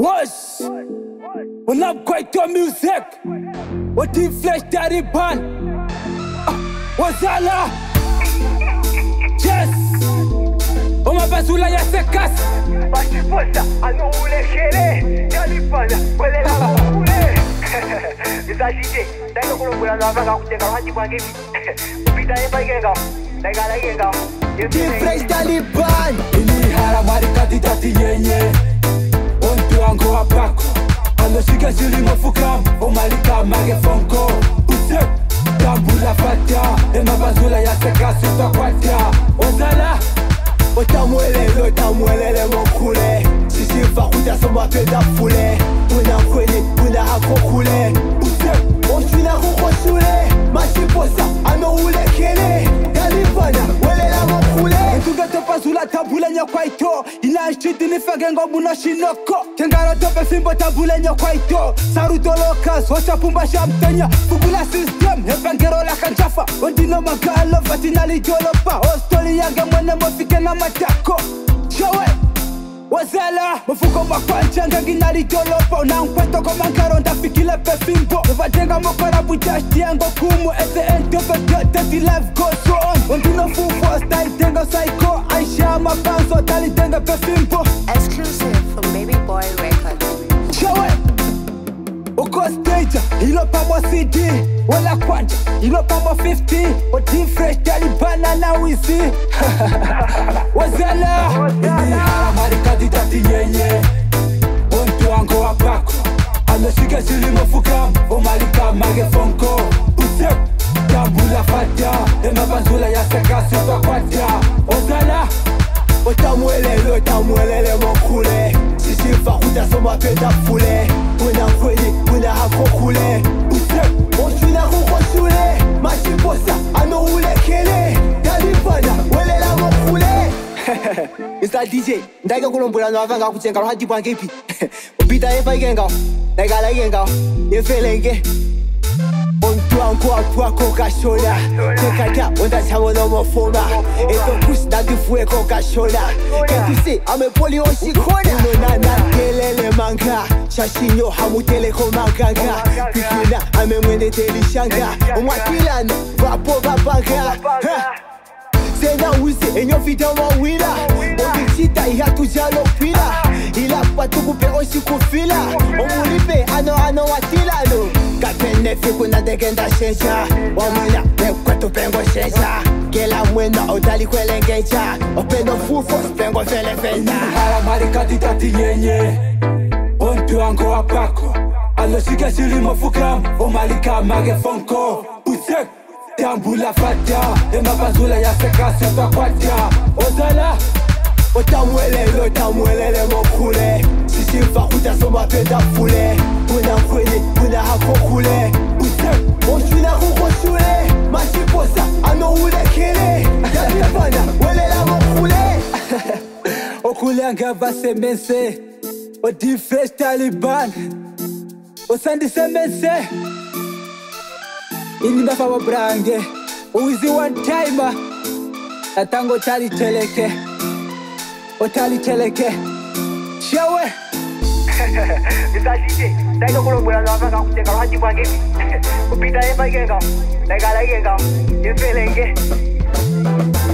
Wash. When I'm quite to music. What the flesh daddy ban. What's that la? Yes. Oh my basula ya se casa. Basi posta, ano ule kere. Yali pana, wele la ule. Isa shite, dai ko lo na ba ka kutenga haji kwa ngevi. Upita epa genga, dai gala genga. The flesh daddy ban. Ini hara marika ditati yenye. Onto ango apako. Ano shika shili mafukam. O malika mage fonko. Usep. Tambula fatia. Ema basula ya se casa uta kwatia. Ozala. Otamwelele mokule Sisi fakuta soma peda fule Una kweli, una hakokule Use, oshuna kukoshule Mashiposa, ano ule kele Galivana, welela mokule Ntuga topa zula tabule nyakwaito Ina ishiti nifagengo muna shinoko Tengaro tope fimbo tabule nyakwaito Saruto lokas, hocha pumba shamtenya Fugula system, hebangero la kanchafa Ondino magalo, fatinali jolopa Ostoli yange mwene mofike na matako Showe, wazela Mufuko makwancha ngangi nali jolopa Unankweto kwa mankaro ndafikile pefimbo Nevajenga mokora bujashti yango kumu At the end of the day, the life goes on Ondino fufu, style tenga psycho Aisha mapanzo, tali tenga pefimbo Exclusive from Baby Boy Records. Showe Uko stage, ilo pamo CD Wala kwanja, ilo pamo 50 Oti fresh, talibana na wizi Wazela Ini hara marika ditati yenye Onto ango apako Ano shika shili mafukam O malika mage fonko Usep Tambula fatia Ema basula ya seka suta kwatia Ozala Otamwelele mokule Sisi fakuta soma peda fule Una kweli, una hakokule Usep, oshuna kukoshule Mashiposa, ano ule kele Galivana, welela mokule Mr. DJ, ndaiga kulombula no avanga kutenga rohadi bwangepi Upita epa igenga, naigala igenga Yefelenge Onto anko apwako kashola Tekata, onda chamo no mofoma Eto push na difue ko kashola Ketuse, ame poli oshikona Unonana kelele manga Shashinyo hamutele ko maganga Pikina, ame mwene telishanga Umwakilano, vapo vapanga Sena wise, enyo fita wawila Obichita ihatu jalo pila Ila patuku pe oshikufila Omulipe, ano watilano Kapene fiku na degenda shenja Wamuna, mekwetu pengo shenja Gela mwena, odali kwele ngeja Openo fufos, pengo vele venda Hara marika ditati yenye Onto ango apako Ano shika shili mafukam O malika mage fonko Usek Tambula fatia Ema basula ya seka suta kwatia Ozala Otamwelele mokule Sisi fakuta soma peda fule Una kweli, una hakokule Usep, oshuna kukoshule Mashiposa, ano ule kele Galivana, welela mokule Okule anga base mense Odi fresh taliban Osandi semense Ini nafa wabrange Uwizi one timer Atango tali teleke Otali teleke Shawe Isa shite, dai ko lo na avanga kutenga haji kwa ngevi. Upita epa genga, dai gala genga. Yefelenge